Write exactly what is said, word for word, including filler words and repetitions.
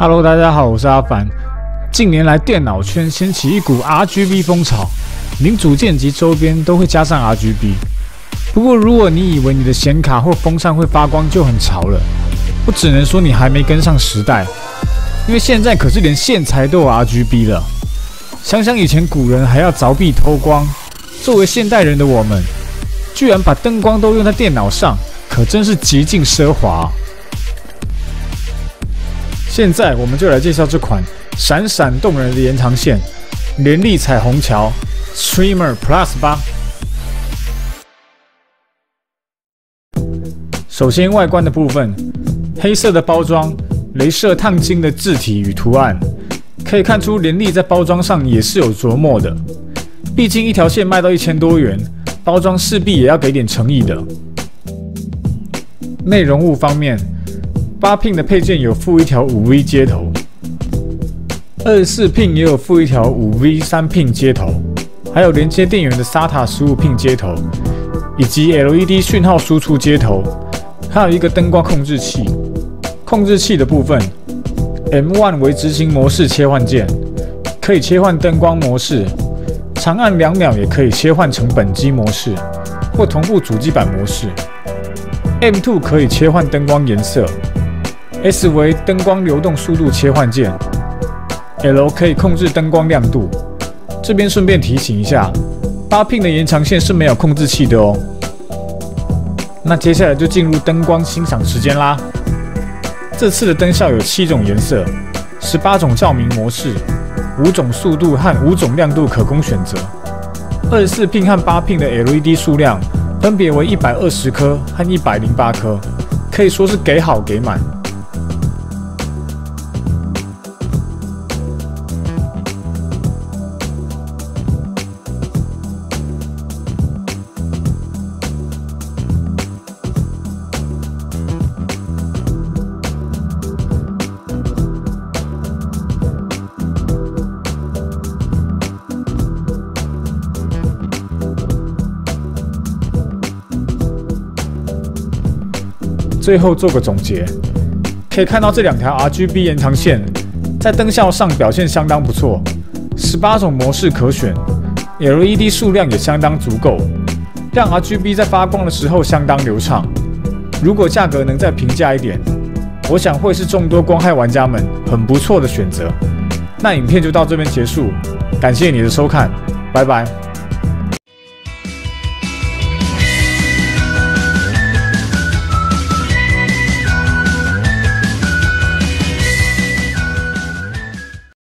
Hello， 大家好，我是阿凡。近年来，电脑圈掀起一股 R G B 风潮，零组件及周边都会加上 R G B。不过，如果你以为你的显卡或风扇会发光就很潮了，我只能说你还没跟上时代，因为现在可是连线材都有 R G B 了。想想以前古人还要凿壁偷光，作为现代人的我们，居然把灯光都用在电脑上，可真是极尽奢华啊。现在我们就来介绍这款闪闪动人的延长线联立彩虹桥 Streamer Plus 吧。首先外观的部分，黑色的包装，雷射烫金的字体与图案，可以看出联立在包装上也是有琢磨的。毕竟一条线卖到一千多元，包装势必也要给点诚意的。内容物方面，八 pin 的配件有附一条五 V 接头，二十四 pin 也有附一条五 V 三 pin 接头，还有连接电源的 S A T A 十五 pin 接头，以及 L E D 讯号输出接头，还有一个灯光控制器。控制器的部分 ，M 一 为执行模式切换键，可以切换灯光模式，长按两秒也可以切换成本机模式或同步主机板模式。M 二 可以切换灯光颜色。S 为灯光流动速度切换键 ，L 可以控制灯光亮度。这边顺便提醒一下，八 pin 的延长线是没有控制器的哦。那接下来就进入灯光欣赏时间啦。这次的灯效有七种颜色，十八种照明模式，五种速度和五种亮度可供选择。二十四 pin 和八 pin 的 L E D 数量分别为一百二十颗和一百零八颗，可以说是给好给满。最后做个总结，可以看到这两条 R G B 延长线在灯效上表现相当不错，十八种模式可选 ，L E D 数量也相当足够，让 R G B 在发光的时候相当流畅。如果价格能再平价一点，我想会是众多光害玩家们很不错的选择。那影片就到这边结束，感谢你的收看，拜拜。